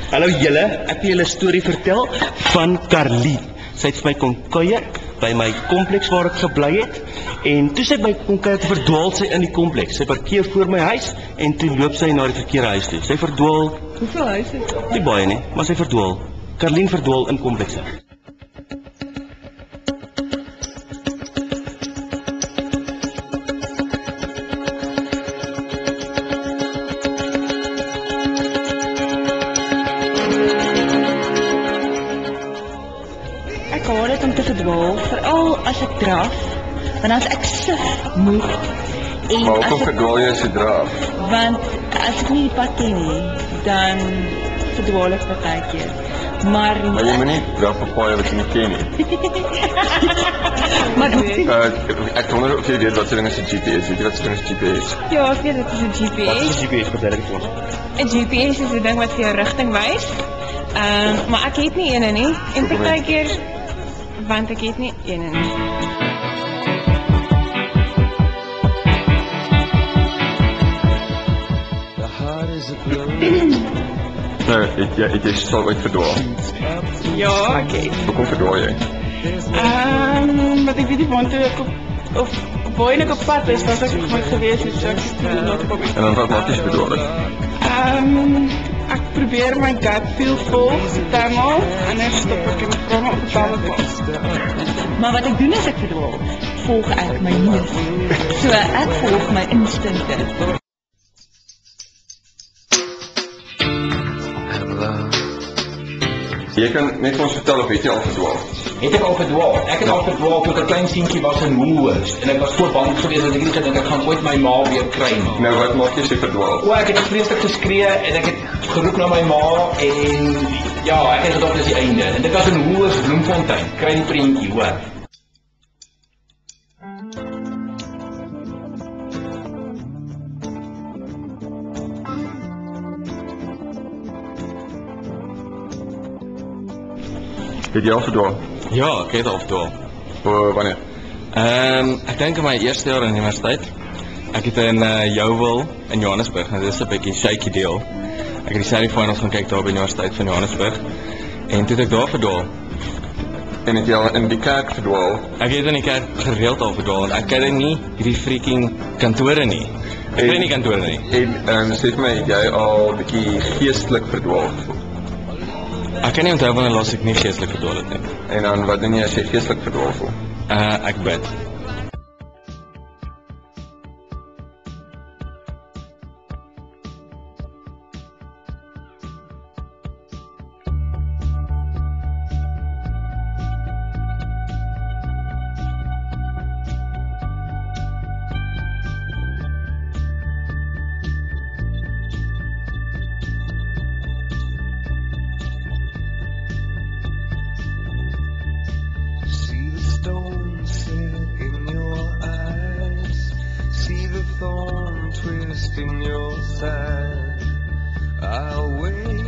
Hallo julle, ek wil julle 'n storie vertel van Carlie. Sy het vir my kom kuier by my kompleks waar ek gebly het en toe sy by kom kuier, toe verdwaal sy in die kompleks. Sy parkeer voor my huis en toe loop sy na die verkeerde huis toe. Sy verdwaal. Hoeveel huise is daar? Nie baie nie, maar sy verdwaal. Carlien verdwaal in komplekse. Ek haat dit om te verdwaal, veral as ek draf, want as ek suf moeg en Maar as hoekom ek, verdwaal jy as jy draf? want as ek nie die pad ken nie, dan verdwaal ek partykeer. Maar Maar jy moet nie draf op paaie wat jy nie ken nie. maar Ek wonder of jy weet wat se ding is 'n GPS. Weet jy wat se ding is GPS? ja, ek weet dit is 'n Wat is GPS. die GPS verduidelik vir ons? 'n GPS is 'n ding wat vir jou rigting wys. Maar ek het nie eene nie en partykeer want ek het nie eene nie. Nou, het jy sal ooit verdwaal? Ja, ek het. Hoekom verdwaal jy? Wat ek weet nie want ek of waar ek op pad is, was ek nooit gewees het, so ek het nie nog op En dan wat maak jy verdwaal het? Ek probeer my gut feel volg, partymal, anders stop ek en vra my op 'n bepaalde pad. Maar wat ek doen as ek verdwaal, volg ek my neus. So ek volg my instinkte. Jy kan net vir ons vertel of het jy al verdwaal? Het ek al verdwaal? Ek het al verdwaal toe ek 'n klein seentjie was in Woolworths en ek was so bang geweest dat ek nie gedink ek gaan ooit my ma weer kry nie. Nou, wat maak jy as jy verdwaal? O, ek het vreeslik geskree en ek het geroep na my ma en ja, ek het gedink dit is die einde. En dit was in Woolworths Bloemfontein. Kry die prentjie, hoor. Het jy al verdwaal? Ja, ek het al verdwaal. Wanneer? Ek dink in my eerste jaar in universiteit. Ek het in Jouwil in Johannesburg, en dit is 'n bietjie shaky deel. Ek het die semifinals gaan kyk daar by die Universiteit van Johannesburg en toe het ek daar verdwaal. En het jy al in die kerk verdwaal? Ek het in die kerk gereeld al verdwaal en ek kry nie hierdie freaking kantore nie. Ek kry nie kantore nie. En sê vir my, het jy al 'n bietjie geestelik verdwaal? Ek kan nie onthou wanneer laas ek nie geestelik verdwaal het nie. En dan wat doen jy as jy geestelik verdwaal voel? Ek bid. See the stone set in your eyes, see the thorn twist in your side. I'll wait